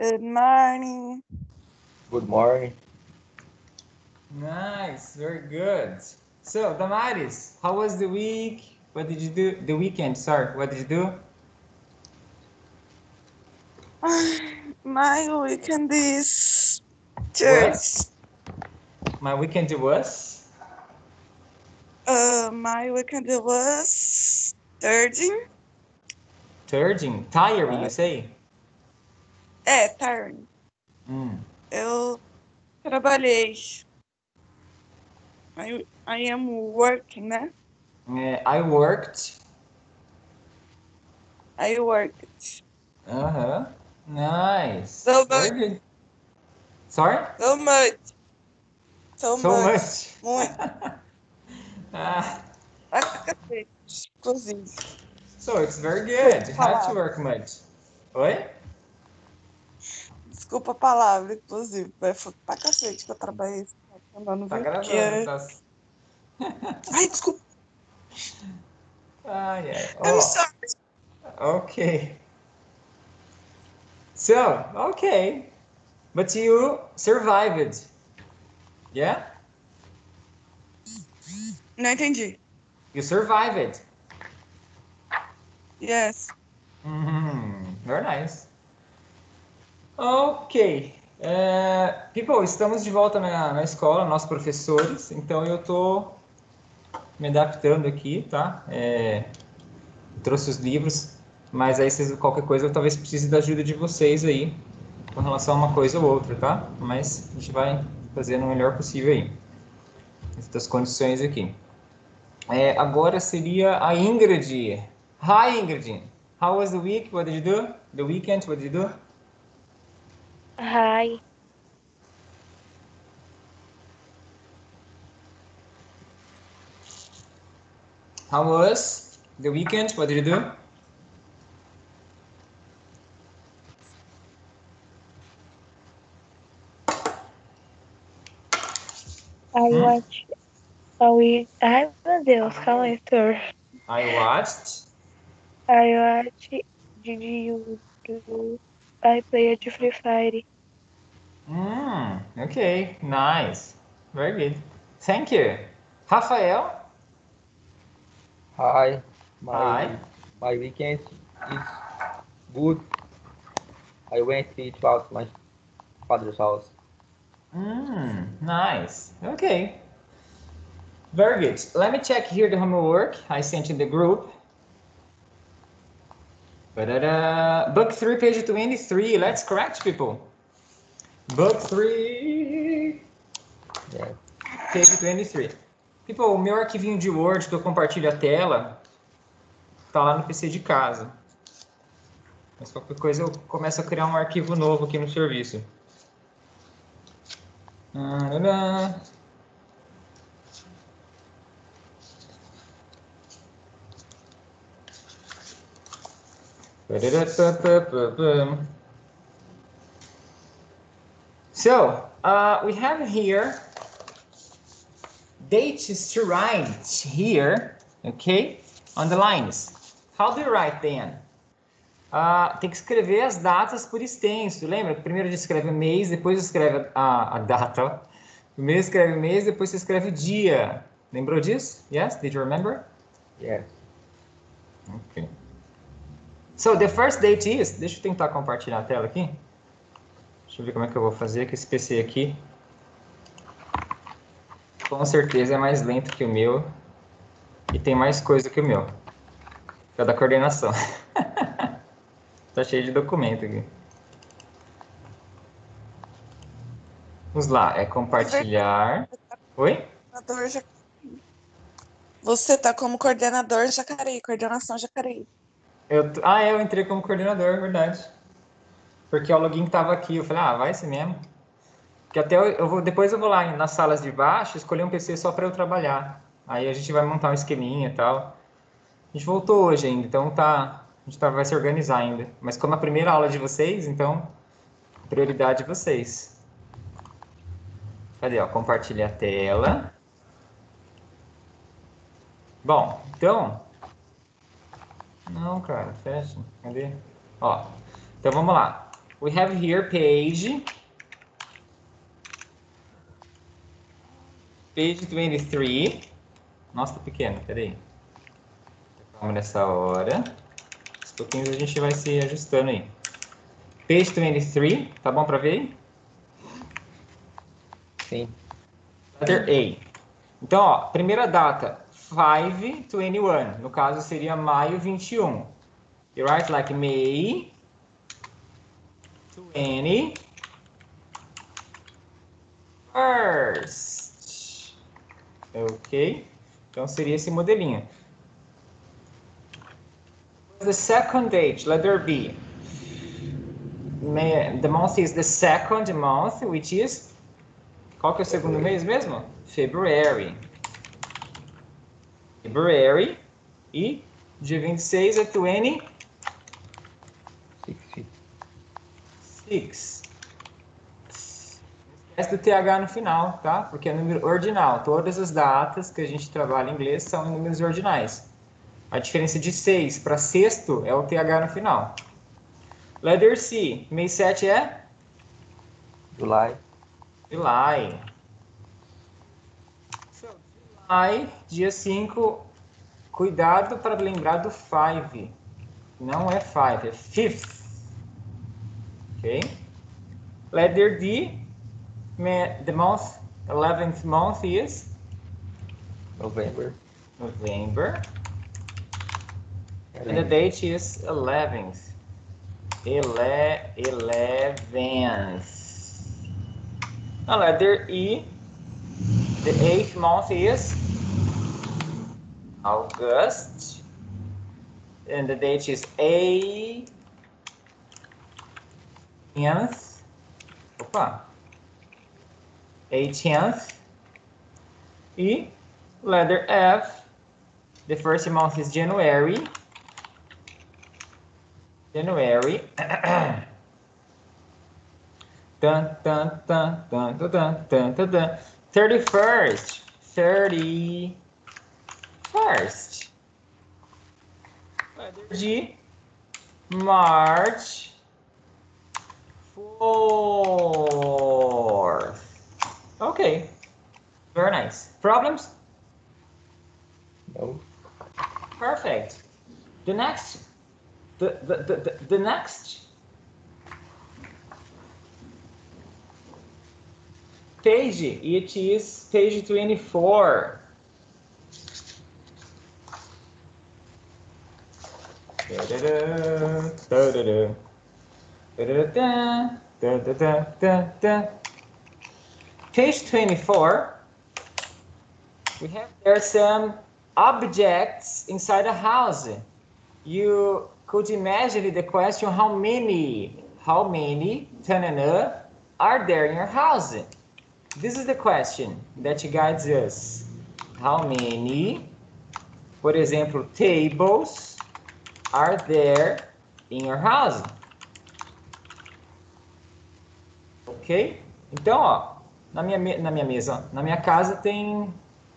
Good morning. Good morning. Nice, very good. So, Damaris, how was the week? What did you do? The weekend, sorry. What did you do? My weekend is church. My weekend was? My weekend was Thursday. Tiring, you say? Tiring. Eu trabalhei. I am working, né? I worked. I worked. Nice. So very much. Good. Sorry? So much. So much. Muito. Ah. Inclusive. So it's very good. You have to work much. Oi? Desculpa a palavra, inclusive. Foi pra cacete que eu trabalhei esse semana. Tá gravando, tá? Ai, desculpa. Ai. I'm sorry. Okay. So, okay. But you survived. Yeah? Não entendi. You survived. Yes. Very nice. Ok. People, estamos de volta na escola, nossos professores. Então, eu tô me adaptando aqui, tá? Trouxe os livros, mas aí qualquer coisa eu talvez precise da ajuda de vocês aí com relação a uma coisa ou outra, tá? Mas a gente vai fazendo o melhor possível aí. Essas condições aqui. Agora seria a Ingrid. Hi, Ingrid. How was the week? What did you do? The weekend, what did you do? Hi. How was the weekend? What did you do? I watched. Ai, meu Deus, calma aí, Thor. I watched. Did you do? I played Free Fire. Okay, nice. Very good. Thank you. Rafael? Hi. Hi. My weekend is good. I went to eat out my father's house. Nice. Okay. Very good. Let me check here the homework I sent in the group. Book 3, page 23. Let's correct, people. Book 3. Yeah. Page 23. People, o meu arquivinho de Word que eu compartilho a tela tá lá no PC de casa. Mas qualquer coisa eu começo a criar um arquivo novo aqui no serviço. So, we have here dates to write here, okay, on the lines. How do you write then? Tem que escrever as datas por extenso. Lembra que primeiro a gente escreve o mês, depois escreve a data. Primeiro escreve o mês, depois você escreve o dia. Lembrou disso? Yes? Did you remember? Yes. Okay. So, the first date is... Deixa eu tentar compartilhar a tela aqui. Deixa eu ver como é que eu vou fazer com esse PC aqui. Com certeza é mais lento que o meu. E tem mais coisa que o meu. Que é da coordenação. Tá cheio de documento aqui. Vamos lá, é compartilhar. Oi? Você tá como coordenador Jacareí, coordenação Jacareí. Eu entrei como coordenador, verdade. Porque o login tava aqui, eu falei, vai ser mesmo. Que até depois eu vou lá nas salas de baixo, escolher um PC só para eu trabalhar. Aí a gente vai montar um esqueminha e tal. A gente voltou hoje ainda, então a gente vai se organizar ainda. Mas como a primeira aula de vocês, então prioridade de vocês. Cadê, ó? Compartilha a tela. Bom, então... Não, cara, fecha. Cadê? Ó, então vamos lá. we have here page 23. Nossa, tá pequeno, peraí. Calma nessa hora. Aos pouquinhos a gente vai se ajustando aí. Page 23, tá bom para ver aí? Sim. Letter A. Então, ó, primeira data, 5/21. No caso, seria maio 21. You write like May 21st. Ok? Então, seria esse modelinho. The second date, letter B. The month is the second month, which is... Qual que é o segundo mês mesmo? February. February. E dia 26 é 26. 6. Esquece do TH no final, tá? Porque é número ordinal. Todas as datas que a gente trabalha em inglês são números ordinais. A diferença de 6 para sexto é o TH no final. Letter C. Mês 7 é? July. July. So, July, dia 5. Cuidado para lembrar do 5. Não é 5, é 5th. Ok? Letter D. The month, 11th month is? November. November. And the date is 11th. 11th. Now letter E. The 8th month is August. And the date is 18th. Opa. 18th. E letter F. The first month is January. January. Dun, dun, dun, dun, dun, dun, dun, dun, dun. 31st. 31st. Letter G. March 4th. Okay. Very nice. Problems? No. Perfect. The next. The next page, it is page 24. Page 24, we have there some objects inside a house. You could imagine the question, how many tanana are there in your house? This is the question that guides us. How many, por exemplo, tables are there in your house? Ok? Então, ó, na minha mesa, na minha casa tem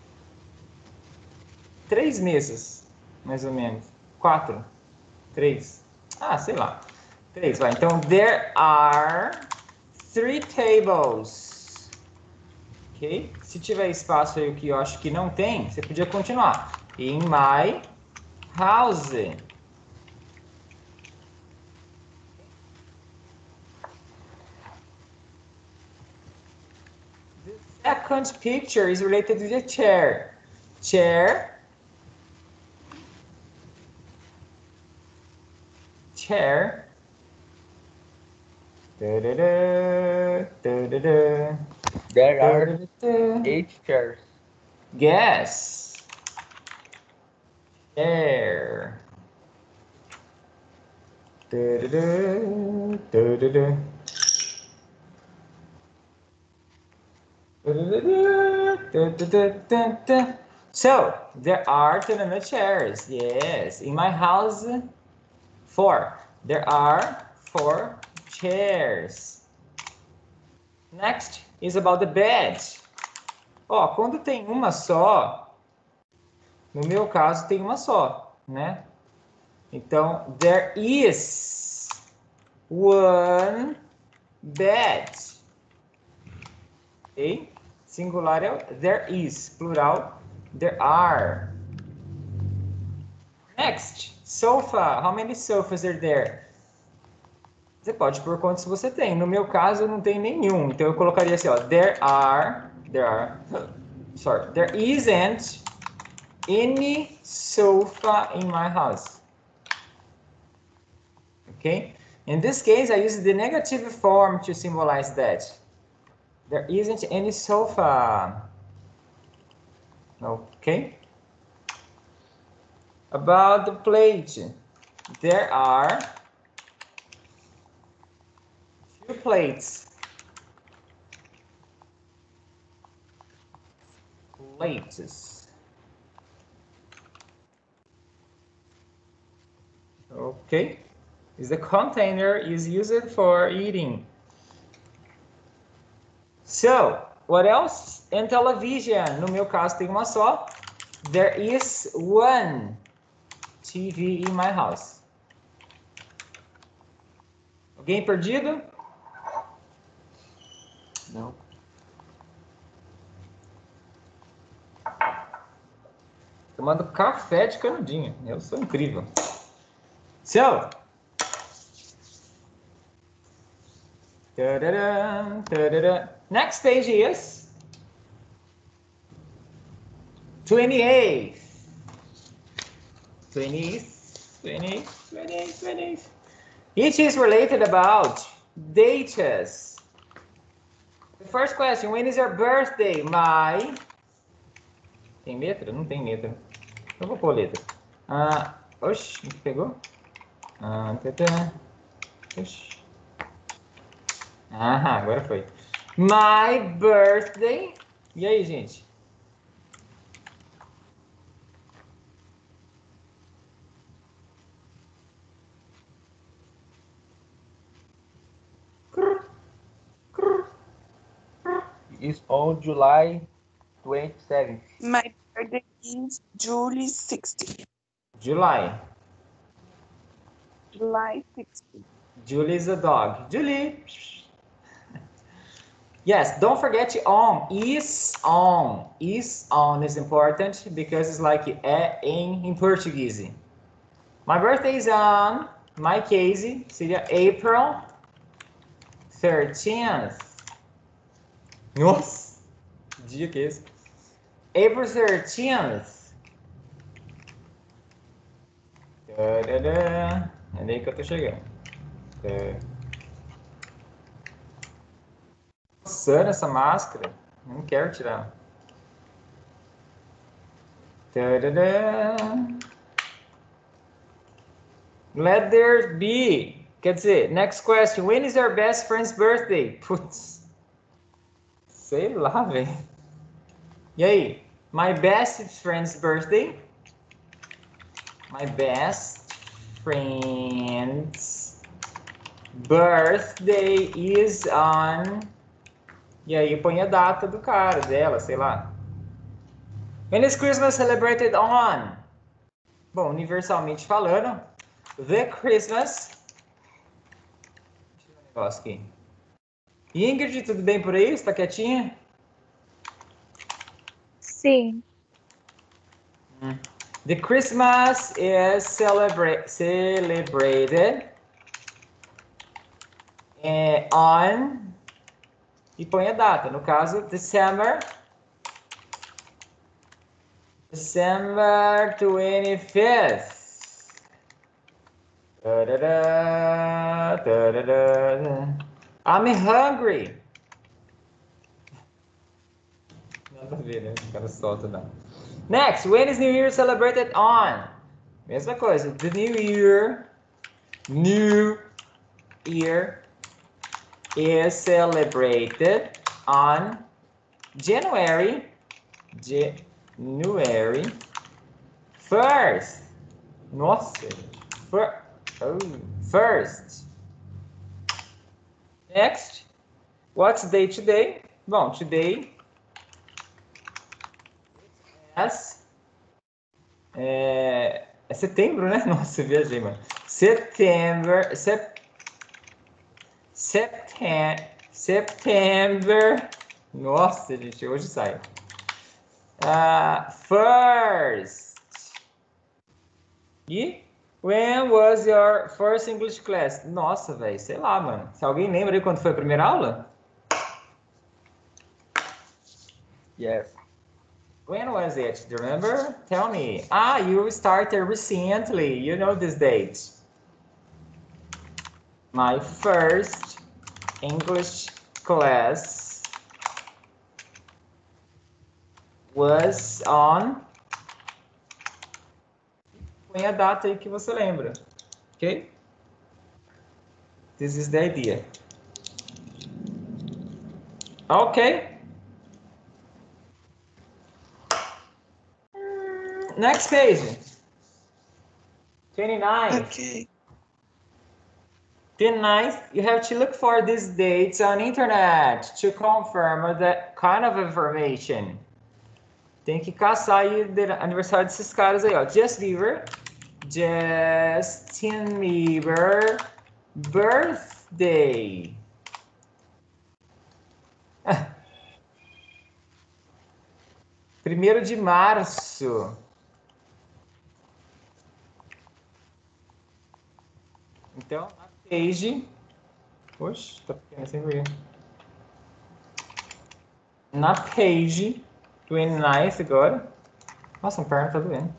3 mesas, mais ou menos. 4, 3, sei lá. 3, vai. Então, there are 3 tables. Ok? Se tiver espaço aí, o que eu acho que não tem, você podia continuar. In my house. The second picture is related to the chair. Chair. Chair. There are 8 chairs. Guess. Chair. So, there are 10 chairs. Yes. In my house, 4. There are 4 chairs. Next is about the bed. Ó, quando tem uma só, no meu caso tem uma só, né? Então, there is one that. Okay? Singular é there is. Plural, there are. Next, sofa. How many sofas are there? Você pode pôr quantos você tem. No meu caso, não tem nenhum. Então, eu colocaria assim, ó. There isn't any sofa in my house. Okay? In this case, I use the negative form to symbolize that. There isn't any sofa. Okay? About the plate. There are 2 plates. Plates. Okay? Is the container is used for eating. So, what else? And television. No meu caso tem uma só. There is one TV in my house. Alguém perdido? Não. Tomando café de canudinho. Eu sou incrível. So. Ta-da-da, ta-da-da. Next page is 28th. 20th. Each is related about dates. The first question, when is your birthday? Tem letra? Não tem letra. Eu vou pôr letra. Oxi, pegou? Oxi. Agora foi. My birthday. E aí, gente? Is on July 27th. My birthday is July 60. July. July 60. Julie is a dog. Julie. Yes, don't forget on. Is on. Is on is important because it's like in Portuguese. My birthday is on, my case, seria April 13th. Nossa, dia que é esse? April 13th. É daí que eu tô chegando. Coçando essa máscara. Não quero tirar. Letter B. Quer dizer, next question. When is your best friend's birthday? Putz. Sei lá, velho. E aí? My best friend's birthday. My best friend's birthday is on... E aí põe a data do cara, dela, sei lá. When is Christmas celebrated on? Bom, universalmente falando, the Christmas... Deixa eu ver um negócio aqui. Ingrid, tudo bem por aí? Você tá quietinha? Sim. The Christmas is celebrated on... E põe a data. No caso, December 25th. I'm hungry. Nada a ver, né? O cara solta, não. Next, when is New Year celebrated on? Mesma coisa. The New Year is celebrated on January 1st. Nossa, first. Next, what's the day today? Bom, today é setembro, né? Nossa, eu viajei, mano. September. Nossa, gente, hoje sai. First. E when was your first English class? Nossa, velho, sei lá, mano. Se alguém lembra aí quando foi a primeira aula? Yes. When was it? Do you remember? Tell me. You started recently. You know this date. My first English class was on... Põe a data aí que você lembra. Ok? This is the idea. Ok. Next page. 29. Ok. 29th, you have to look for these dates on internet to confirm that kind of information. Tem que caçar aí o aniversário desses caras aí, ó. Justin Bieber birthday. 1º de março. Então, a page... Oxe, tá pequena sem ver. Na page 29 agora. Nossa, a perna tá doendo.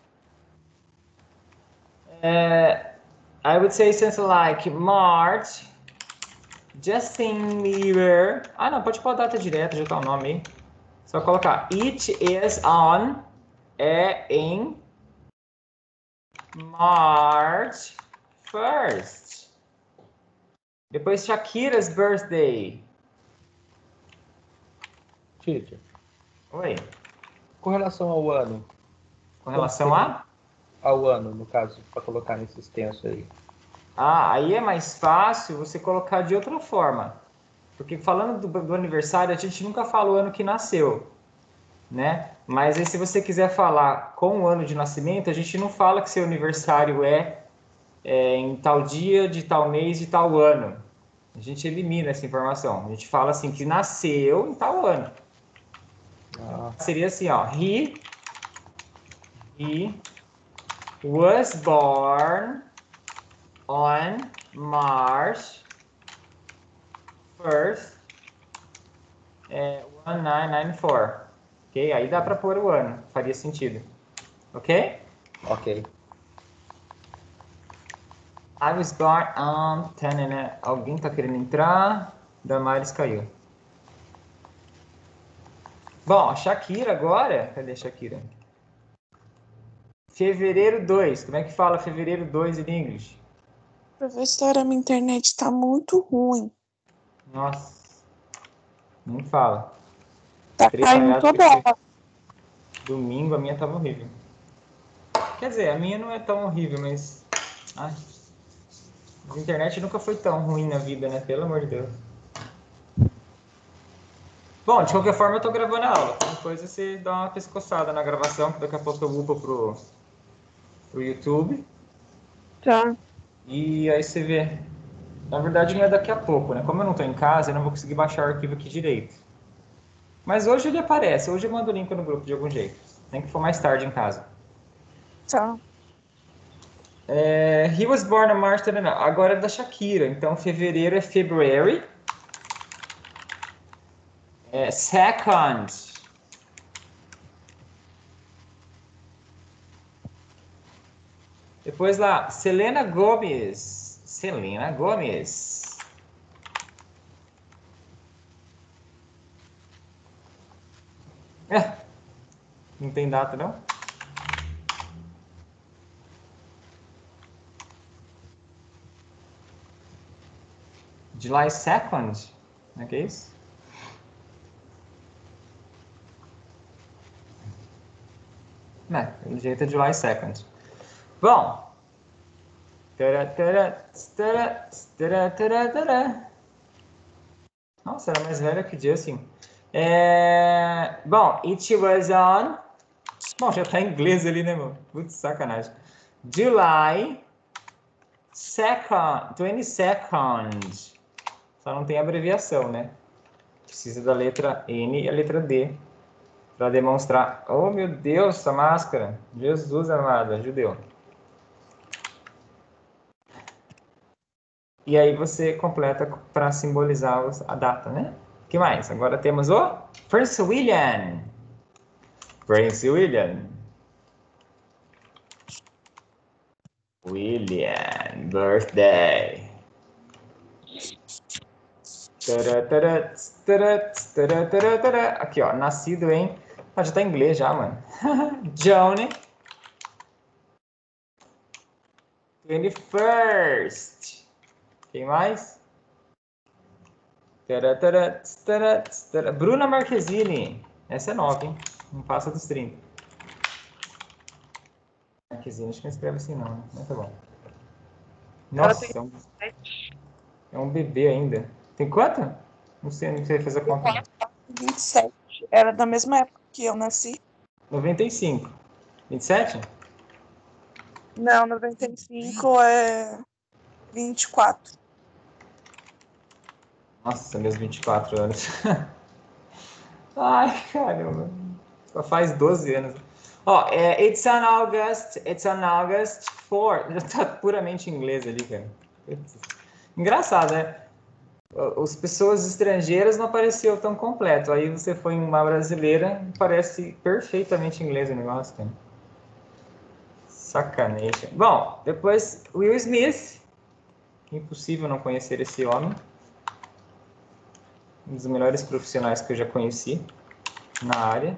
I would say something like March. Justin Bieber. Não, pode pôr a data direta, já tá o nome aí. Só colocar it is on. É em March 1st. Depois Shakira's birthday. Teacher, Oi. com relação ao ano. Com relação a? Ao ano, no caso, para colocar nesse extenso aí. Aí é mais fácil você colocar de outra forma. Porque falando do aniversário, a gente nunca fala o ano que nasceu, né? Mas aí se você quiser falar com o ano de nascimento, a gente não fala que seu aniversário é em tal dia, de tal mês, de tal ano. A gente elimina essa informação. A gente fala assim, que nasceu em tal ano. Seria assim, ó. He was born on March 1st, 1994. Ok? Aí dá para pôr o ano. Faria sentido. Ok? Ok. I was born on... Alguém tá querendo entrar? Damares caiu. Bom, Shakira agora... Cadê a Shakira? Fevereiro 2. Como é que fala fevereiro 2 em inglês? Professora, minha internet tá muito ruim. Nossa. Nem fala. Tá caindo toda hora. Domingo a minha tava horrível. Quer dizer, a minha não é tão horrível, mas... Ai. A internet nunca foi tão ruim na vida, né? Pelo amor de Deus. Bom, de qualquer forma eu tô gravando a aula. Qualquer coisa você dá uma pescoçada na gravação, que daqui a pouco eu upo pro YouTube. Tá. E aí você vê. Na verdade não é daqui a pouco, né? Como eu não tô em casa, eu não vou conseguir baixar o arquivo aqui direito. Mas hoje ele aparece. Hoje eu mando o link no grupo de algum jeito. Nem que for mais tarde em casa. Tá. He was born on March 29. Agora é da Shakira. Então fevereiro é February. Second. Depois lá, Selena Gomez. Selena Gomez. Não tem data, não? July 2nd? Não é que é isso? Pelo jeito é July 2nd. Bom. Nossa, era mais velha que Justin. Bom, it was on... Bom, já tá em inglês ali, né, meu? Putz, sacanagem. July 2nd, 22nd. Só não tem abreviação, né? Precisa da letra N e a letra D para demonstrar. Oh, meu Deus, essa máscara. Jesus amado, judeu. E aí você completa para simbolizar a data, né? O que mais? Agora temos o Prince William. Prince William. William, birthday. Aqui, ó, nascido em... Ah, já tá em inglês já, mano. Johnny. 21st. Quem mais? Bruna Marquezine. Essa é nova, hein? Não passa dos 30. Marquezine, acho que não escreve assim não, né? Mas tá bom. Nossa, é um bebê ainda. Tem quanto? Não sei fazer a conta. 27. Era da mesma época que eu nasci. 95. 27? Não, 95 é 24. Nossa, meus 24 anos. Ai, caramba. Só faz 12 anos. Ó, it's on August 4. Tá puramente em inglês ali, cara. Engraçado, né? As pessoas estrangeiras não apareceu tão completo. Aí você foi em uma brasileira, parece perfeitamente inglês o negócio, cara. Sacanagem. Bom, depois Will Smith. Impossível não conhecer esse homem. Um dos melhores profissionais que eu já conheci na área.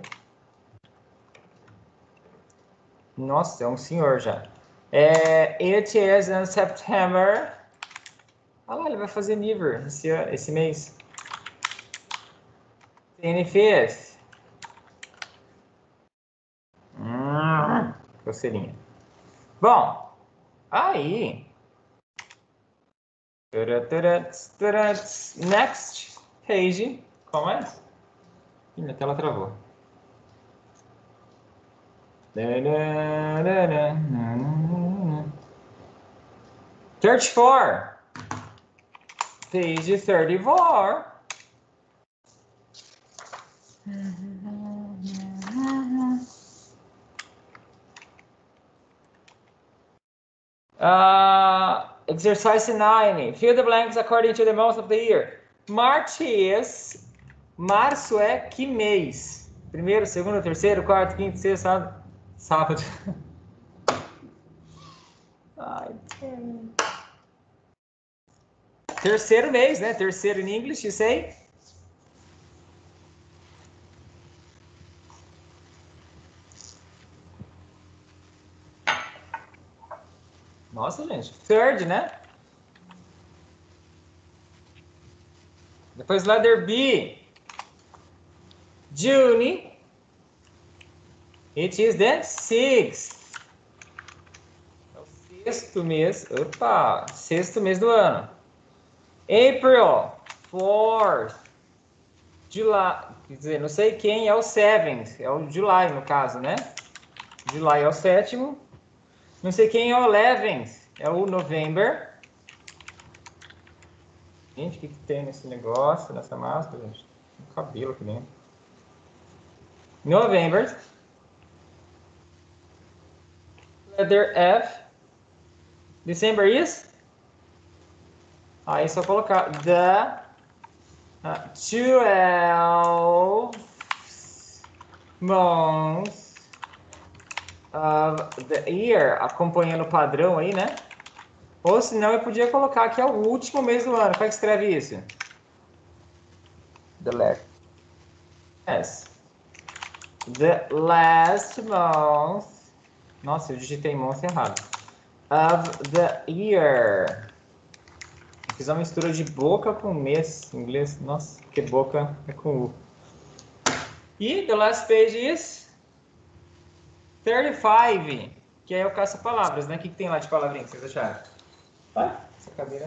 Nossa, é um senhor já. It is in September. Ah lá, ele vai fazer Niver esse mês. 25th. Coceirinha. Bom, aí. Next page. Qual mais? Ih, minha tela travou. 34. Page 34. Exercise 9. Fill the blanks according to the month of the year. March is... Março é que mês? Primeiro, segundo, terceiro, quarto, quinto, sexto, sábado. Sábado. Ai, terceiro mês, né? Terceiro in English, you say? Nossa, gente. Third, né? Depois letter B. June. It is the 6th. É o sexto mês. Opa! Sexto mês do ano. April. 4th. July. Quer dizer, não sei quem é o 7th. É o July, no caso, né? July é o sétimo. Não sei quem é o 11th. É o November. Gente, o que tem nesse negócio, nessa máscara, gente? Tem um cabelo aqui dentro. November. Letter F. December is? Aí é só colocar the 12 months of the year. Acompanhando o padrão aí, né? Ou senão eu podia colocar que é o último mês do ano. Como é que escreve isso? The last. Yes. The last month. Nossa, eu digitei month errado. Of the year. Eu fiz uma mistura de boca com mês em inglês. Nossa, porque boca é com U. E the last page is 35. Que é o caça-palavras, né? O que tem lá de palavrinha que vocês acharam? Ah, essa cadeira.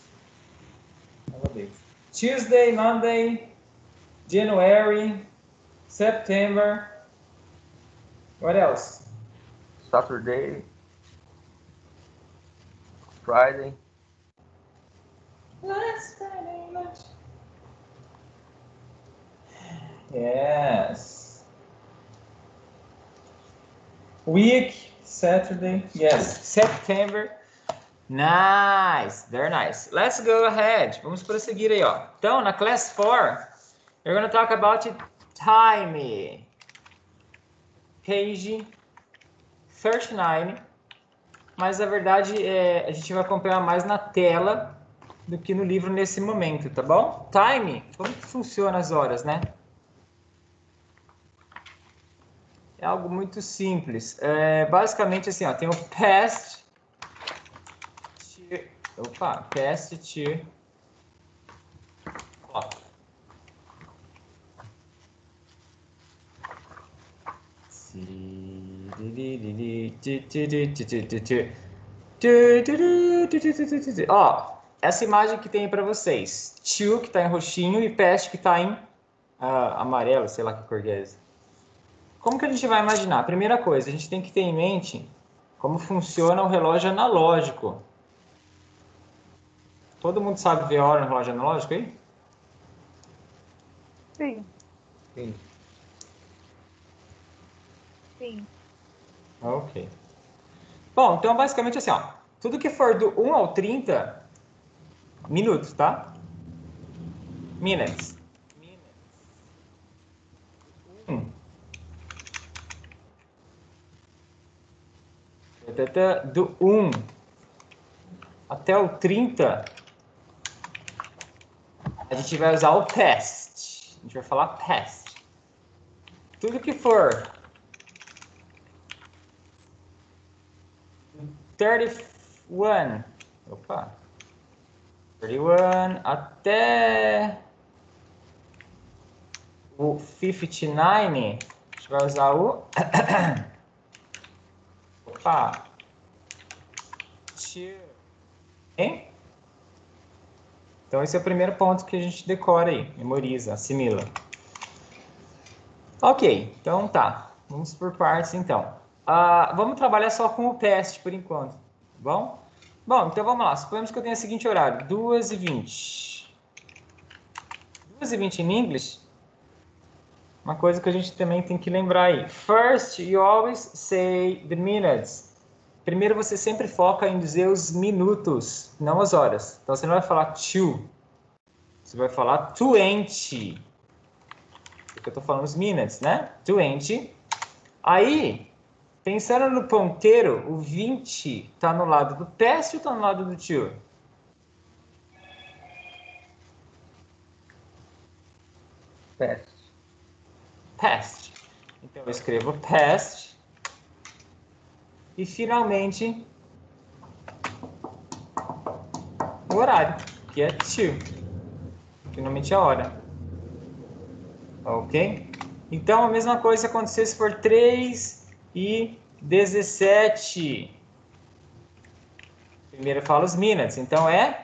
Tuesday, Monday, January, September. What else? Saturday. Friday. Last Friday lunch. Yes. Week, Saturday. Yes, September. Nice, very nice. Let's go ahead. Vamos prosseguir aí, ó. Então, na class 4, we're going to talk about time. Page 39. Mas, na verdade, a gente vai acompanhar mais na tela do que no livro nesse momento, tá bom? Time, como que funciona as horas, né? É algo muito simples. Basicamente, assim, ó, tem o past... Opa, past to... Ó. Ó, essa imagem que tem para vocês. To, que está em roxinho, e past, que está em amarelo, sei lá que cor é essa. Como que a gente vai imaginar? Primeira coisa, a gente tem que ter em mente como funciona o relógio analógico. Todo mundo sabe ver a hora no relógio analógico aí? Sim. Sim. Sim. Ok. Bom, então basicamente assim, ó. Tudo que for do 1 ao 30, minutos, tá? Minutes. Do 1 até o 30, a gente vai usar o past. A gente vai falar past. Tudo que for 31, opa, 31 até o 59, a gente vai usar o opa, hein? Então esse é o primeiro ponto que a gente decora aí, memoriza, assimila. Ok, então tá. Vamos por partes então. Vamos trabalhar só com o past por enquanto, tá bom? Bom, então vamos lá. Suponhamos que eu tenho o seguinte horário, 2h20. 2h20 em English, uma coisa que a gente também tem que lembrar aí. First, you always say the minutes. Primeiro você sempre foca em dizer os minutos, não as horas. Então você não vai falar to, você vai falar 20. Porque eu tô falando os minutes, né? 20. Aí, pensando no ponteiro, o 20 tá no lado do past ou tá no lado do to? Past. Past. Então eu escrevo past. E finalmente o horário, que é to. Finalmente a hora. Ok? Então a mesma coisa se acontecer se for 3h17. Primeiro eu falo os minutes, então é...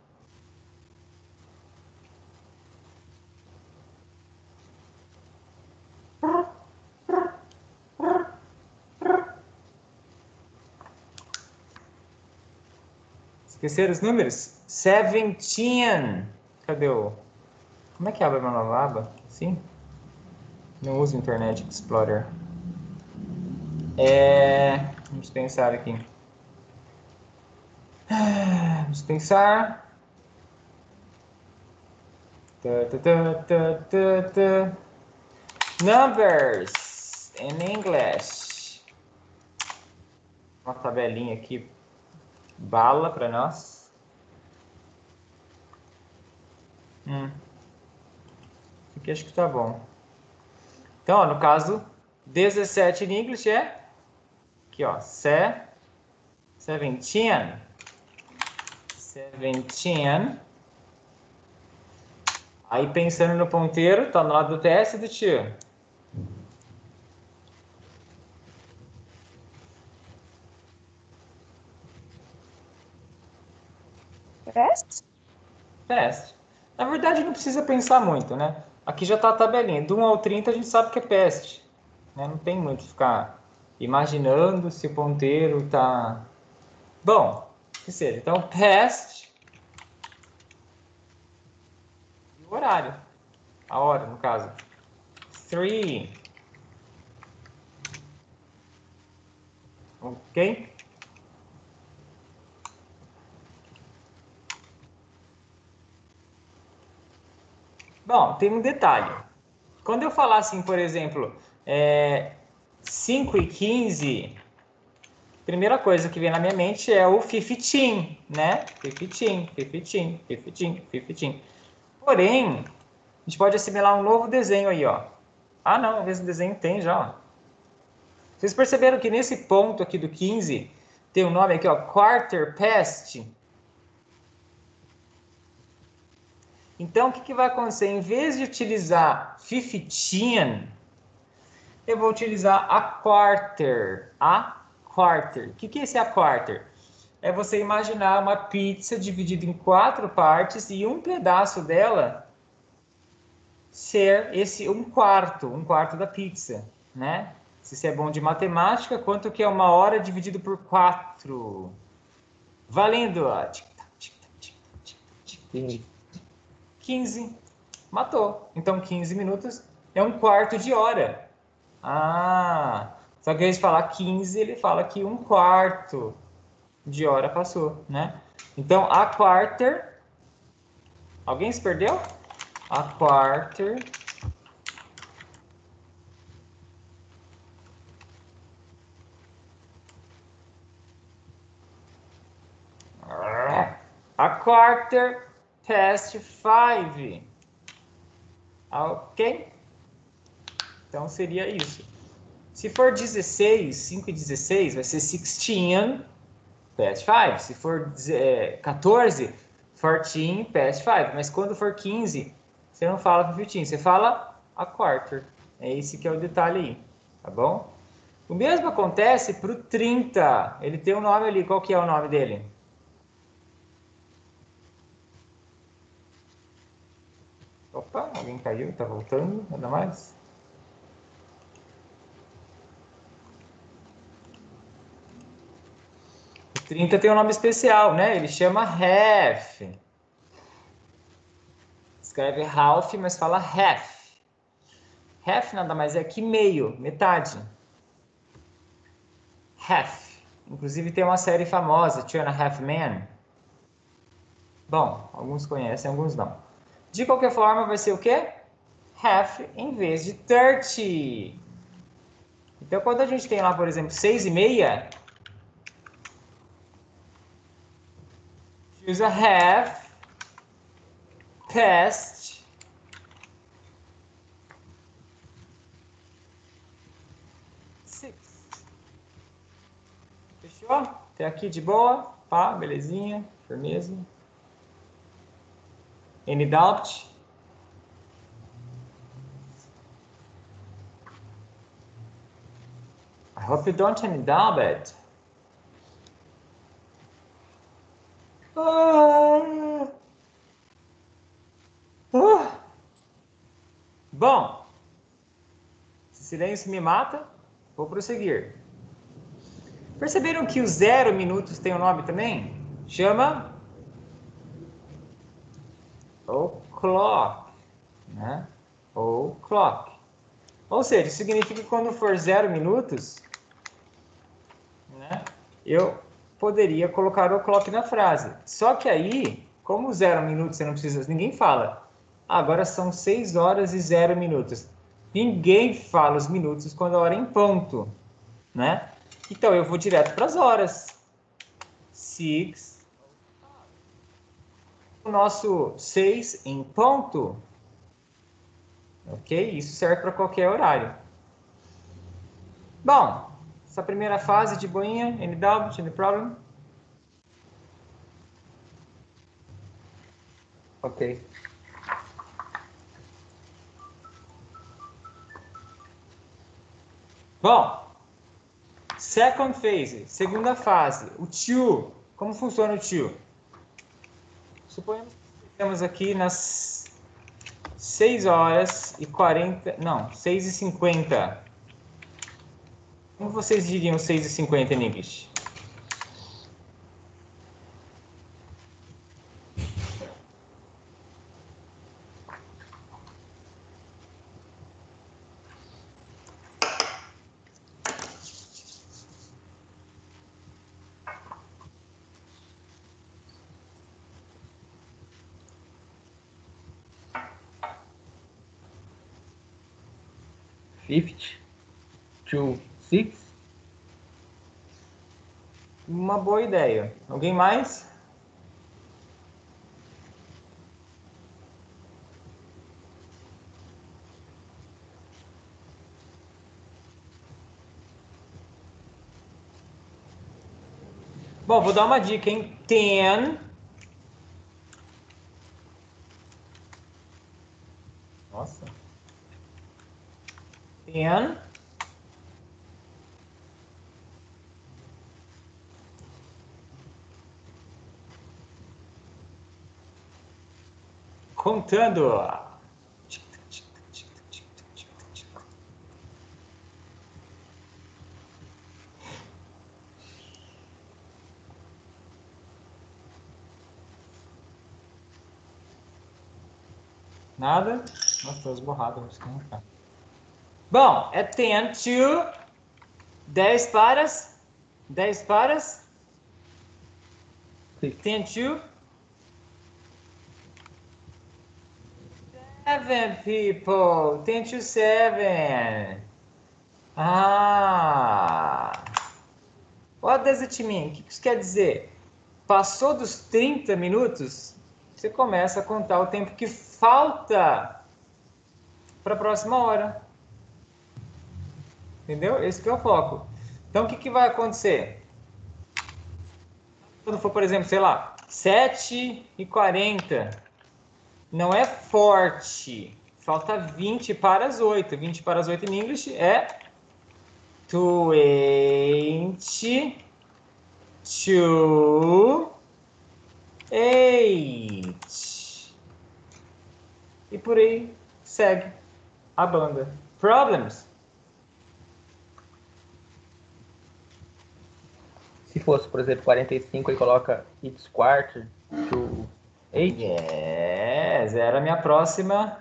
Esqueceram os números? 17. Cadê o... Como é que abre uma nova aba? Sim? Não uso Internet Explorer. Vamos pensar aqui. Vamos pensar. Numbers in English. Uma tabelinha aqui. Bala para nós. Aqui acho que tá bom. Então, ó, no caso, 17 em English é... Aqui, ó. 17. 17. Aí, pensando no ponteiro, tá no lado do TS e do tio. Past? Past. Na verdade, não precisa pensar muito, né? Aqui já tá a tabelinha. Do 1 ao 30 a gente sabe que é past. Né? Não tem muito ficar imaginando se o ponteiro tá... Bom, que seja. Então, past o horário. A hora, no caso. 3. Ok? Bom, tem um detalhe. Quando eu falar assim, por exemplo, 5:15, primeira coisa que vem na minha mente é o 15, né? 15, 15, 15, 15. Porém, a gente pode assimilar um novo desenho aí, ó. Ah, não, esse desenho tem já, ó. Vocês perceberam que nesse ponto aqui do 15 tem um nome aqui, ó, quarter past? Então, o que vai acontecer? Em vez de utilizar 15, eu vou utilizar a quarter. A quarter. O que é esse a quarter? É você imaginar uma pizza dividida em 4 partes e um pedaço dela ser esse um quarto da pizza, né? Se você é bom de matemática, quanto que é 1 hora dividido por 4? Valendo! 15. Matou. Então 15 minutos é 1/4 de hora. Ah, só que ao invés de falar 15, ele fala que 1/4 de hora passou, né? Então a quarter. Alguém se perdeu? A quarter. A quarter past 5. Ok? Então seria isso. Se for 16, 5:16, vai ser 16 past 5. Se for 14, 14 past 5. Mas quando for 15, você não fala 15, você fala a quarter. É esse que é o detalhe aí, tá bom? O mesmo acontece para o 30. Ele tem um nome ali. Qual que é o nome dele? Opa, alguém caiu, tá voltando, nada mais. O 30 tem um nome especial, né? Ele chama half. Escreve half, mas fala half. Half nada mais é que meio, metade. Half. Inclusive tem uma série famosa, 2.5 Men. Bom, alguns conhecem, alguns não. De qualquer forma, vai ser o quê? Half em vez de 30. Então, quando a gente tem lá, por exemplo, 6:30, usa half past 6. Fechou? Até aqui de boa? Pá, belezinha, firmeza. Any doubt? I hope you don't any doubt it. Bom, se silêncio me mata, vou prosseguir. Perceberam que os 0 minutos tem um nome também? Chama o'clock, né? O'clock. Ou seja, significa que quando for 0 minutos, né, eu poderia colocar o'clock na frase. Só que aí, como 0 minutos você não precisa, ninguém fala. Agora são 6 horas e 0 minutos. Ninguém fala os minutos quando a hora é em ponto, né? Então eu vou direto para as horas. 6. O nosso 6 em ponto. Ok? Isso serve para qualquer horário. Bom, essa primeira fase de boinha, any doubt, any problem? Ok. Bom, second phase, segunda fase, o to. Como funciona o to? Suponhamos que estamos aqui nas 6 horas e 40, não, 6:50. Como vocês diriam 6:50 em inglês? 50 to 6. Uma boa ideia. Alguém mais? Bom, vou dar uma dica, hein? 10. Nossa. 10. Contando. Nada? Nossa, tô esborrado. Vou desconectar. Bom, é 10 to 10 paras. 10 paras. 10 to 7 people. 10 to 7. Ah. What does it mean? O que isso quer dizer? Passou dos 30 minutos, você começa a contar o tempo que falta para a próxima hora. Entendeu? Esse que é o foco. Então, o que vai acontecer? Quando for, por exemplo, sei lá, 7h40, não é forte. Falta 20 para as 8. 20 para as 8 em English é 20 to 8. E por aí segue a banda. Problems? Se fosse, por exemplo, 45, ele coloca it's quarter to 8. Yes, era a minha próxima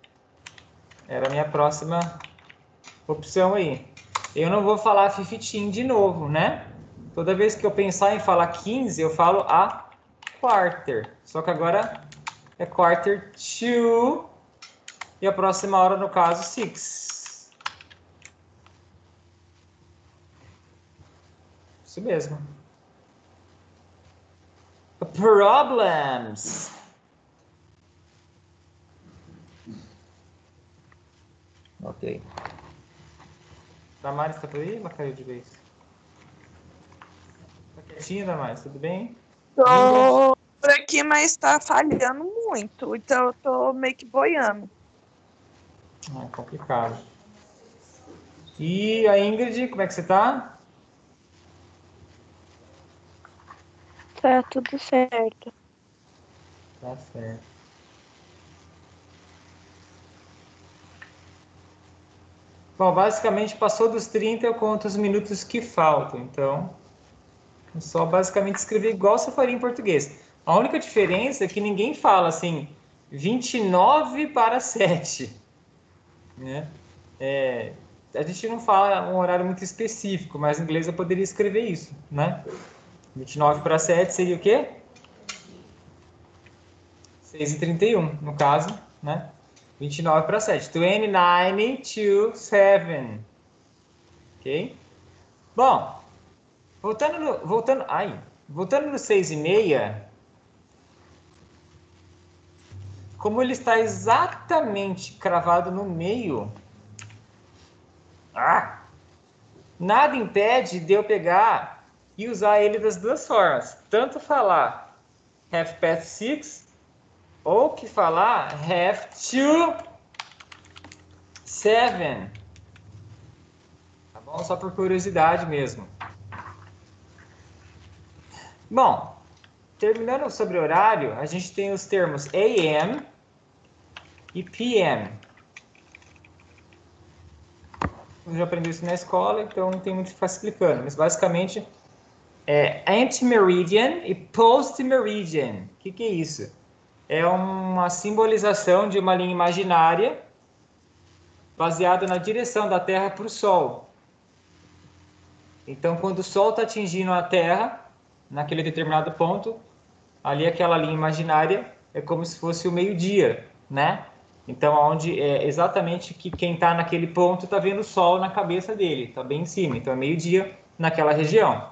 opção aí. Eu não vou falar 15 de novo, né? Toda vez que eu pensar em falar 15, eu falo a quarter. Só que agora é quarter to e a próxima hora, no caso, 6. Isso mesmo. Problems. Ok. Damares tá por aí? Ela caiu de vez. Tá quietinha, Damares? Tudo bem? Tô por aqui, mas tá falhando muito. Então eu tô meio que boiando. É complicado. E a Ingrid, como é que você tá? Tá tudo certo. Tá certo. Bom, basicamente passou dos 30, eu conto os minutos que faltam. Então, é só basicamente escrever igual você faria em português. A única diferença é que ninguém fala assim, 29 para 7. Né? A gente não fala um horário muito específico, mas em inglês eu poderia escrever isso, né? 29 para 7 seria o quê? 6h31, no caso, né? 29 para 7. 29 to 7. Ok? Bom, voltando no 6h30, como ele está exatamente cravado no meio, nada impede de eu pegar e usar ele das duas formas. Tanto falar 6:30 ou que falar 6:57. Tá bom? Só por curiosidade mesmo. Bom, terminando sobre horário, a gente tem os termos AM e PM. Eu já aprendi isso na escola, então não tem muito o que ficar explicando. Mas basicamente é anti-meridian e post-meridian. O que é isso? É uma simbolização de uma linha imaginária baseada na direção da Terra para o Sol. Então, quando o Sol está atingindo a Terra, naquele determinado ponto, ali aquela linha imaginária é como se fosse o meio-dia, né? Então, onde é exatamente que quem está naquele ponto está vendo o sol na cabeça dele, está bem em cima. Então, é meio-dia naquela região.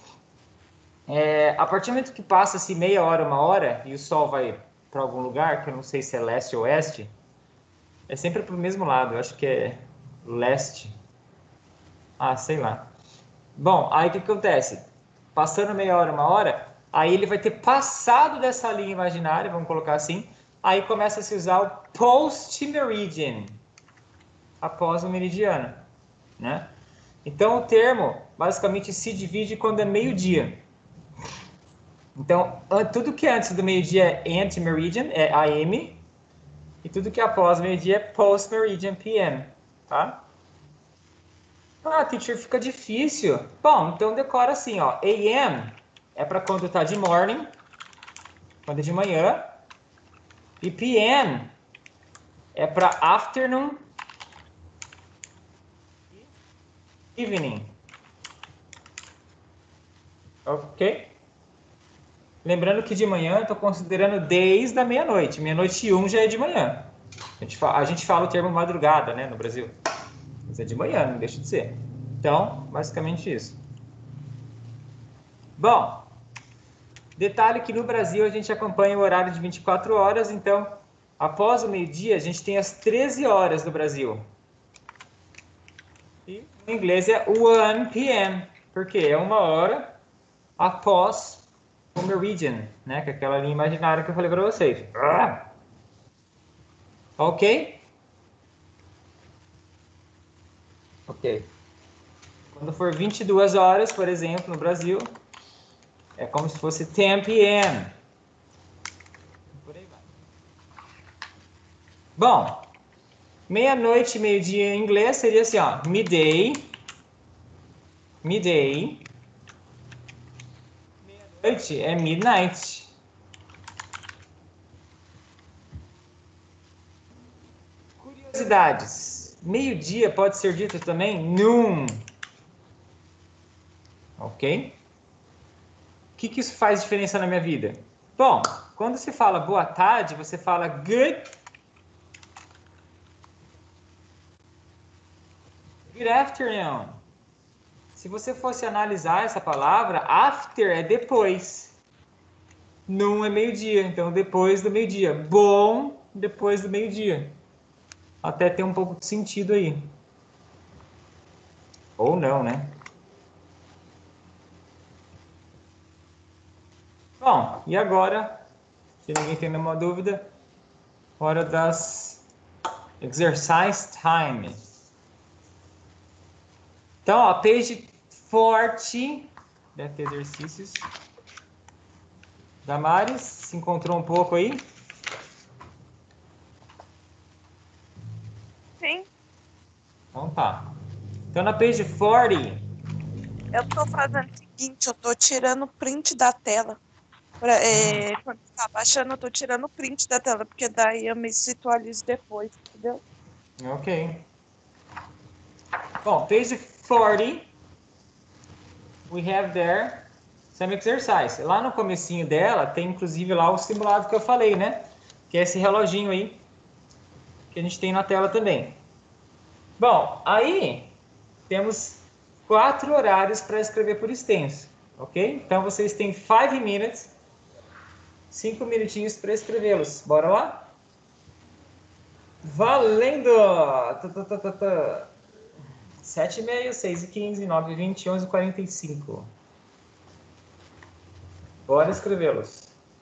A partir do momento que passa-se meia hora, uma hora, e o sol vai para algum lugar, que eu não sei se é leste ou oeste, é sempre para o mesmo lado, eu acho que é leste. Ah, sei lá. Bom, aí o que acontece? Passando meia hora, uma hora, aí ele vai ter passado dessa linha imaginária, vamos colocar assim, aí começa a se usar o post-meridian, após o meridiano, né? Então o termo basicamente se divide quando é meio-dia. Então, tudo que é antes do meio-dia é ante-meridian, é AM, e tudo que é após o meio-dia é post-meridian, PM, tá? Ah, teacher, fica difícil. Bom, então decora assim, ó. AM é para quando tá de morning, quando é de manhã. E PM é para afternoon, evening. Ok? Lembrando que de manhã eu tô considerando desde a meia-noite. Meia-noite e 1 já é de manhã. A gente fala o termo madrugada, né, no Brasil. Mas é de manhã, não deixa de ser. Então, basicamente isso. Bom, detalhe que no Brasil a gente acompanha o horário de 24 horas, então, após o meio-dia, a gente tem as 13 horas no Brasil. E no inglês é 1 p.m., porque é uma hora após o meridian, né? Que é aquela linha imaginária que eu falei para vocês. Ok? Ok. Quando for 22 horas, por exemplo, no Brasil, é como se fosse 10 p.m. Por aí vai. Bom, meia-noite, meio-dia em inglês seria assim, ó, midday. Midday. Meia-noite é midnight. Curiosidades. Meio-dia pode ser dito também noon. Ok? O que isso faz diferença na minha vida? Bom, quando se fala boa tarde, você fala good afternoon. Se você fosse analisar essa palavra, after é depois. Noon é meio-dia, então depois do meio-dia. Bom, depois do meio-dia. Até tem um pouco de sentido aí. Ou não, né? Bom, e agora, se ninguém tem nenhuma dúvida, hora das exercise time. Então, ó, page 40, deve ter exercícios. Damares, se encontrou um pouco aí? Sim, Então tá. Então, na page 40, eu tô fazendo o seguinte, eu tô tirando print da tela. Quando tá baixando, eu tô tirando print da tela, porque daí eu me situalizo depois, entendeu? ok. Bom, page 40, we have there some exercise. Lá no comecinho dela, tem inclusive lá o simulado que eu falei, né? Que é esse reloginho aí, que a gente tem na tela também. Bom, aí temos 4 horários para escrever por extenso, ok? Então vocês têm 5 minutes, 5 minutinhos para escrevê-los. Bora lá? Valendo! 7h30, 6h15, 9h20, 11h45. Bora escrevê-los.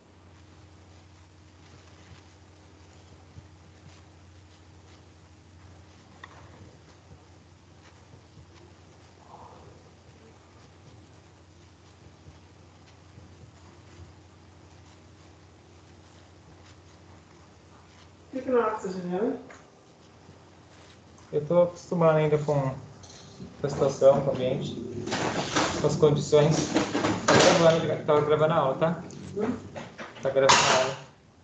Por que não é oxigênio? Eu estou acostumando ainda com a situação, com o ambiente, com as condições. Estava gravando a aula, tá? Tá gravando a aula.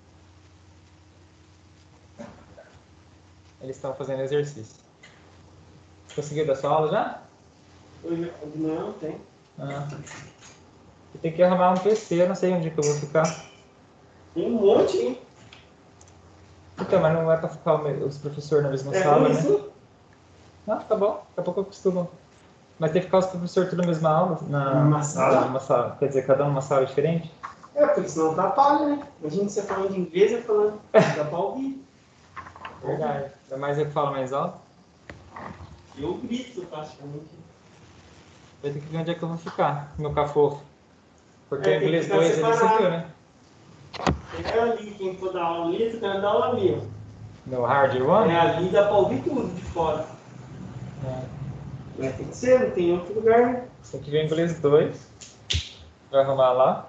Eles estão fazendo exercício. Conseguiu dar sua aula já? Não, tem. Ah. Eu tenho que arrumar um PC, eu não sei onde que eu vou ficar. Tem um monte, hein? Então, mas não é pra ficar os professores na mesma É sala, ruim, né? sim. Não, tá bom. Daqui a pouco eu costumo. Mas tem que ficar os professores tudo na mesma aula? Numa sala? Numa sala. Quer dizer, cada um numa sala diferente? É, porque senão atrapalha, né? Imagina você falando de inglês e falando. Dá pra ouvir. Verdade. Ainda mais eu que falo mais alto. Eu grito praticamente. Vai ter que ver onde é que eu vou ficar, no cafofo. Porque É, o tem que inglês ficar 2 ali você separado. viu, né? Fica ali, quem for dar aula ali, fica dando aula ali, ó. No Hard One? É, ali dá pra ouvir tudo de fora. É. Mas tem que ser, não tem outro lugar, né? Tem que ver inglês 2. Vai arrumar lá.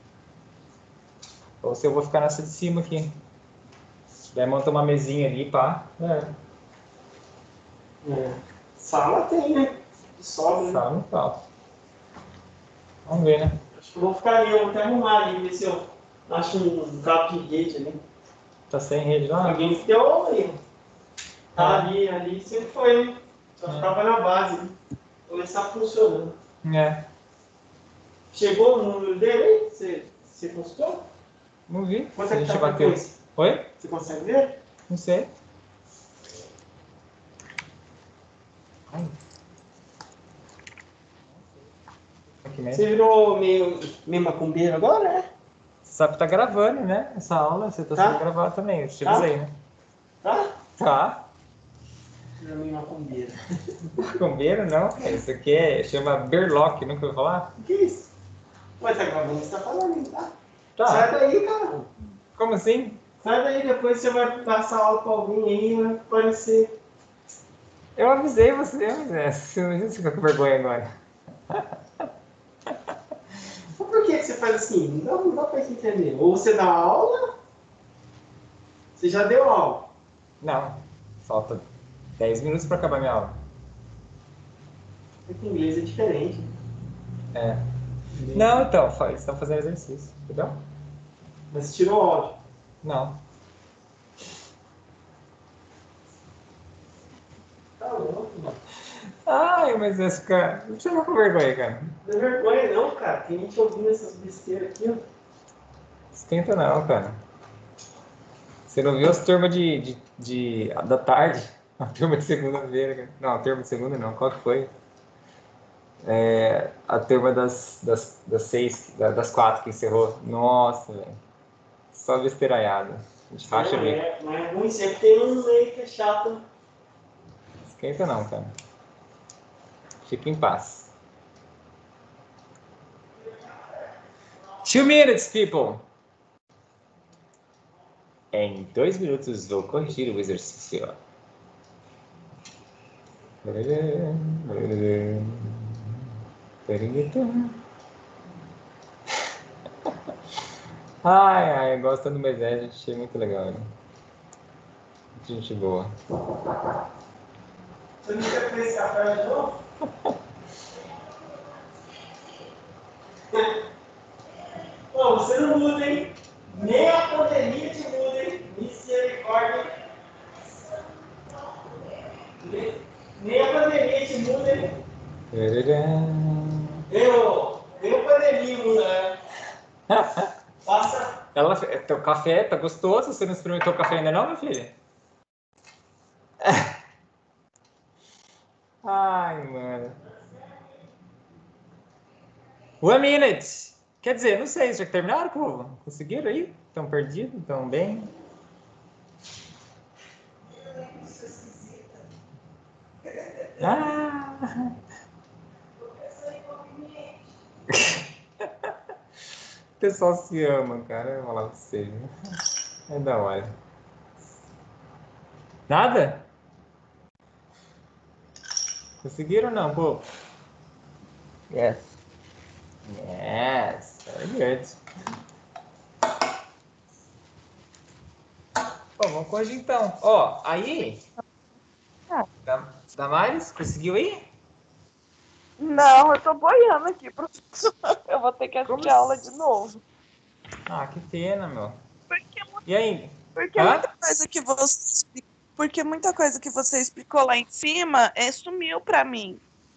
Ou se eu vou ficar nessa de cima aqui. Daí monta uma mesinha ali, pá. É. Sala tem, né? De sobra, né? Sala não falta. Vamos ver, né? Acho que eu vou ficar ali, eu vou até arrumar ali, ver se eu acho um cabo de rede ali. Tá sem rede lá? Alguém que deu aula aí. Tá ali sempre foi, né? Só ficava na base, né? Começar funcionando. É. Chegou o número dele aí? Você consultou? Não vi. Quanto A é que gente tá a bateu. frequência? Oi? Você consegue ver? Não sei. Ai. Aqui mesmo. Você virou meio macumbeiro agora, né? Você sabe que tá gravando, né? Essa aula, você tá sendo gravado também. Eu te Tá. avisei, né? Tá? Tá. Virou meio macumbeiro. Combeiro, não. Isso aqui chama Berlock, nunca ouviu falar? O que é isso? Ué, tá gravando, você tá falando, hein, tá? Tá. Sai daí, cara. Como assim? Sai daí, depois você vai passar aula pra alguém aí e vai aparecer. Eu avisei você, mas você fica com vergonha agora. Mas por que você faz assim? Não dá pra gente entender. Ou você dá aula, você já deu aula. Não. Falta 10 minutos pra acabar minha aula. Porque inglês é diferente. É. Não, então, eles estão fazendo exercício, entendeu? Mas você tirou o áudio. Não. Tá louco, mano. Ai, mas esse cara. Não precisa ficar com vergonha, cara. Não é vergonha não, cara. Tem gente ouvindo essas besteiras aqui, ó. Esquenta não, cara. Você não viu as turmas da tarde? A turma de segunda-feira, cara. Não, a turma de segunda não. Qual que foi? A turma das 6, das 4 que encerrou. Nossa, velho. Só besteiraiada. A gente racha Não, bem. mas é ruim, sempre tem um meio que é chato. Esquenta não, cara. Fica em paz. 2 minutes, people! Em 2 minutos vou corrigir o exercício. Ai, gostando do Moisés, achei muito legal, né? Gente boa. Você não quer fazer esse café de novo? Pô, você não muda, hein? Nem a pandemia te muda, hein? Misericórdia. Nem a pandemia te muda, hein? Nem a pandemia muda, né? Passa. Teu café tá gostoso? Você não experimentou o café ainda não, minha filha? Ai, mano. 1 minute. Quer dizer, não sei, já terminaram, povo? Conseguiram aí? Estão perdidos? Estão bem? Ah! O pessoal se ama, cara. Eu vou falar pra você. Viu? É da hora. Nada? Conseguiram ou não, povo? Yes. Yes, very good. Bom, vamos corrigir então. Ó, aí. Damares, conseguiu ir? Não, eu tô boiando aqui, professor. Eu vou ter que assistir Como a aula assim? de novo. Ah, que pena, meu. Porque, E aí? porque Hã? muita coisa que você explicou, porque muita coisa que você explicou lá em cima sumiu pra mim.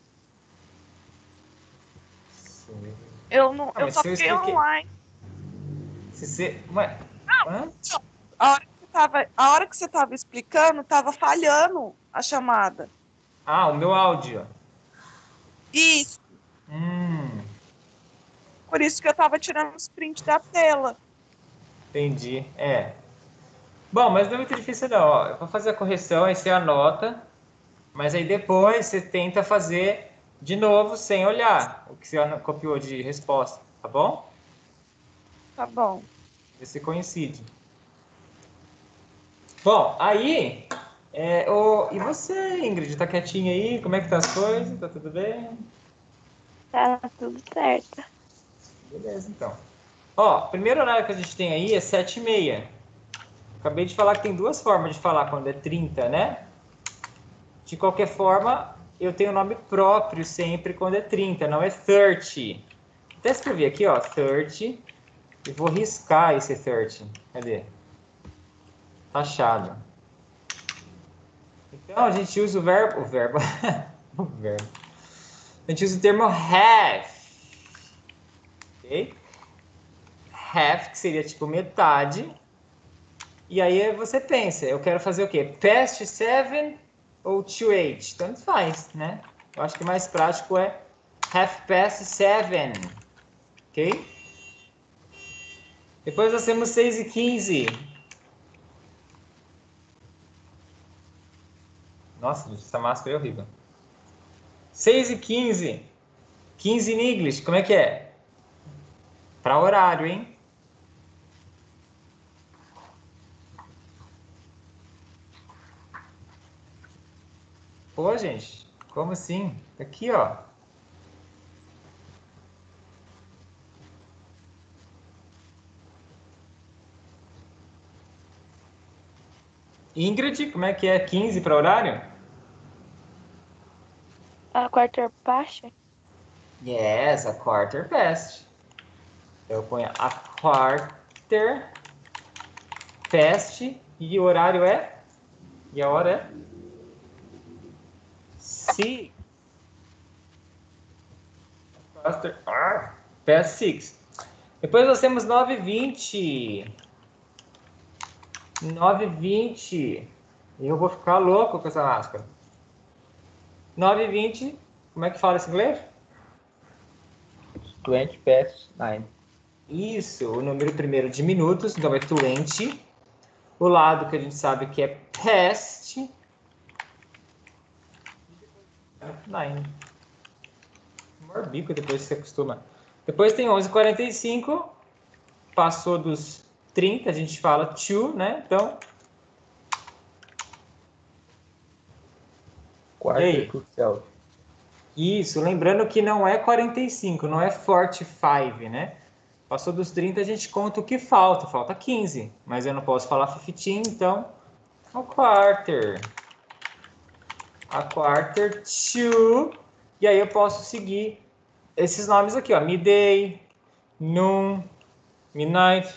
Eu não, Ah, eu mas só se eu fiquei expliquei. online. Se você. Ué? Hã? A hora que você a hora que você tava explicando, tava falhando a chamada. Ah, o meu áudio. Isso, por isso que eu tava tirando os prints da tela. Entendi. Bom, mas não é muito difícil não. Ó. Eu vou fazer a correção, aí você anota. Mas aí depois você tenta fazer de novo sem olhar o que você copiou de resposta, tá bom? Tá bom. Ver se coincide. Bom, aí... e você, Ingrid? Tá quietinha aí? Como é que tá as coisas? Tá tudo bem? Tá tudo certo. Beleza, então. Ó, primeiro horário que a gente tem aí é 7h30. Acabei de falar que tem duas formas de falar quando é 30, né? De qualquer forma, eu tenho nome próprio sempre quando é 30, não é 30. Até escrevi aqui, ó, 30. E vou riscar esse 30. Cadê? Tachado. Então, a gente usa o verbo... O verbo... A gente usa o termo have. Ok? Have, que seria tipo metade. E aí você pensa, eu quero fazer o quê? Past 7 ou to 8? Tanto faz, né? Eu acho que mais prático é half past 7. Ok? Depois nós temos 6h15. Nossa, essa máscara é horrível. 6h15. 15 in English, como é que é? Para horário, hein? Pô, gente, como assim? Aqui, ó. Ingrid, como é que é? 15 para horário? A quarter past? Yes, a quarter past. Eu ponho a quarter past e o horário é? E a hora é? Six. Past 6. Depois nós temos 9h20. 9h20. Eu vou ficar louco com essa máscara. 9h20. Como é que fala esse inglês? 20 past 9. Isso, o número primeiro de minutos, então é 20. O lado que a gente sabe que é past. 9. Morbico depois você acostuma. Depois tem 11h45. Passou dos 30, a gente fala to, né? Então. Quarter to self. Isso, lembrando que não é 45, não é 45, né? Passou dos 30, a gente conta o que falta. Falta 15. Mas eu não posso falar 15, então. A quarter. A quarter to. E aí eu posso seguir esses nomes aqui, ó. Midday, noon, midnight.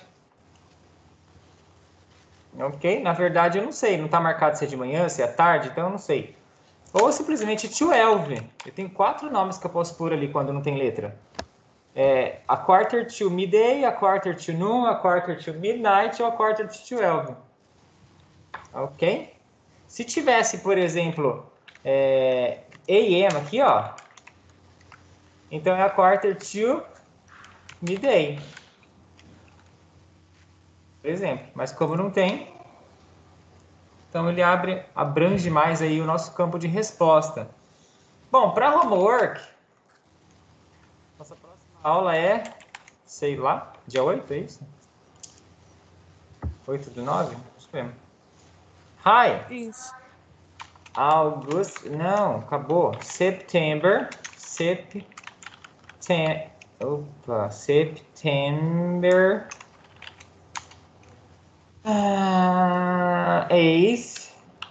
Ok? Na verdade, eu não sei. Não está marcado se é de manhã, se é tarde, então eu não sei. Ou simplesmente 12. Eu tenho 4 nomes que eu posso pôr ali quando não tem letra. A quarter to midday, a quarter to noon, a quarter to midnight ou a quarter to 12. Ok? Se tivesse, por exemplo, AM aqui, ó. Então é a quarter to midday. Por exemplo. Mas como não tem, então ele abrange mais aí o nosso campo de resposta. Bom, para homework, nossa próxima aula é, sei lá, dia 8, é isso? 8/9? Acho que é. Hi! Isso. August, não, acabou. September. September 8th.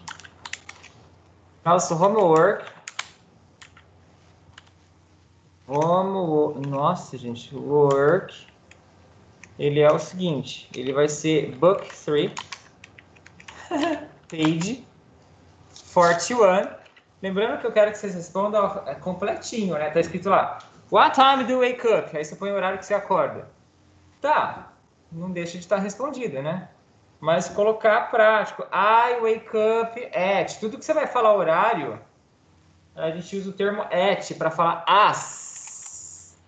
Nosso homework. Nossa, gente, work. Ele é o seguinte, ele vai ser book 3, page 41. Lembrando que eu quero que vocês respondam completinho, né? Tá escrito lá, what time do you wake up? Aí você põe o horário que você acorda. Tá, não deixa de estar respondido, né? mas colocar prático. I wake up at. Tudo que você vai falar horário, a gente usa o termo at para falar as.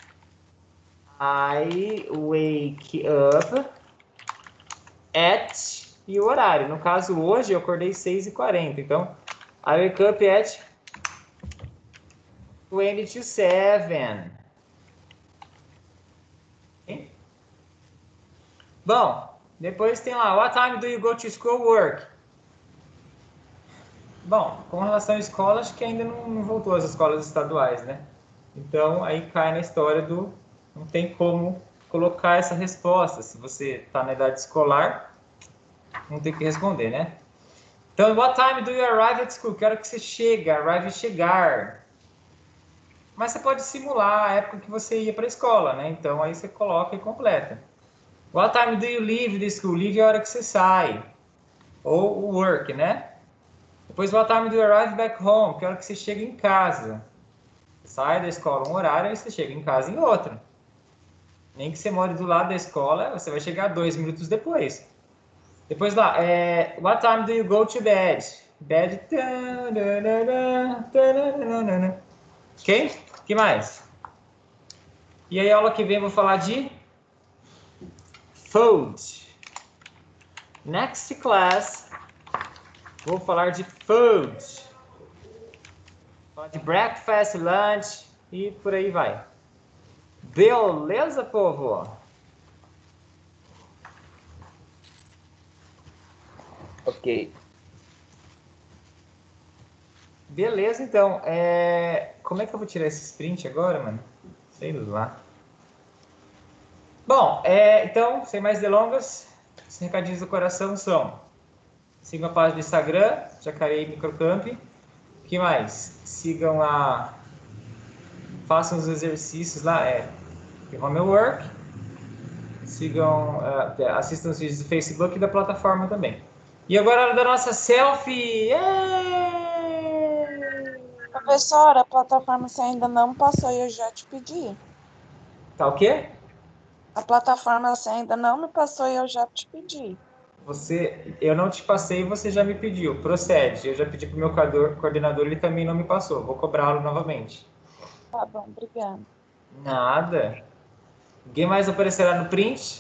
I wake up at e o horário. No caso, hoje eu acordei 6h40. Então, I wake up at 20 to 7. Okay? Bom, depois tem lá, what time do you go to school work? Bom, com relação à escola, acho que ainda não voltou às escolas estaduais, né? Então, aí cai na história do... Não tem como colocar essa resposta. Se você está na idade escolar, não tem que responder, né? Então, what time do you arrive at school? Que hora que você chega? Arrive é chegar. Mas você pode simular a época que você ia para a escola, né? Então, aí você coloca e completa. What time do you leave the school? Leave é a hora que você sai. Ou work, né? Depois, what time do you arrive back home? Que hora que você chega em casa. Você sai da escola um horário e você chega em casa em outro. Nem que você more do lado da escola, você vai chegar 2 minutos depois. Depois lá, what time do you go to bed? Bed. Ok? O que mais? E aí, aula que vem eu vou falar de food. Next class, vou falar de food. Falar de breakfast, lunch e por aí vai. Beleza, povo? Ok. Beleza, então. Como é que eu vou tirar esse sprint agora, mano? Sei lá. Bom, então, sem mais delongas, os recadinhos do coração são: sigam a página do Instagram, Jacareí Microcamp. O que mais? Sigam lá, façam os exercícios lá, de homework. Sigam, assistam os vídeos do Facebook e da plataforma também. E agora a hora da nossa selfie! Professora, a plataforma você ainda não passou e eu já te pedi. Tá o quê? A plataforma você ainda não me passou e eu já te pedi. Eu não te passei e você já me pediu. Procede. Eu já pedi para o meu coordenador, ele também não me passou. Vou cobrá-lo novamente. Tá bom, obrigada. Nada. Ninguém mais aparecerá no print?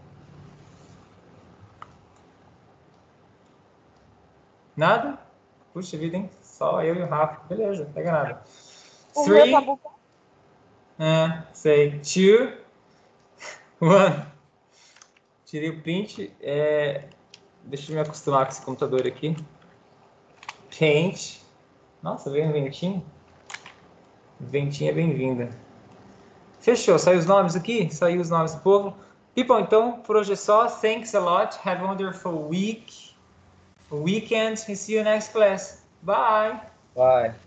Nada? Puxa vida, hein? Só eu e o Rafa. Beleza, não pega nada. O meu tá 3, bugado. sei. 2, 1. Tirei o print. Deixa eu me acostumar com esse computador aqui. Paint. Nossa, veio um ventinho. Ventinho é bem-vinda. Fechou. Saiu os nomes aqui? Saiu os nomes do povo. People, então, por hoje é só. Thanks a lot. Have a wonderful weekend. And see you next class. Bye. Vai.